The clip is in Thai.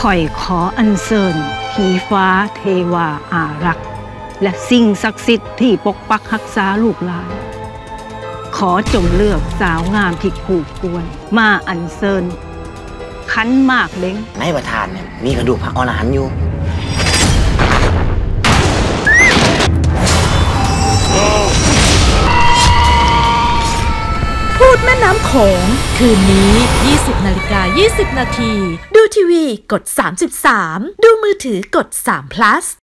ข่อยขออัญเชิญผีฟ้าเทวาอารักษ์และสิ่งศักดิ์สิทธิ์ที่ปกปักรักษาลูกหลานขอจงเลือกสาวงามที่คู่ควรมาอัญเชิญขันหมากเล้งในประธานเนี่ยมีกระดูกพระอรหันต์อยู่พูดแม่น้ำโขงคืนนี้ 20:20 น.ดูทีวีกด33ดูมือถือกด3 plus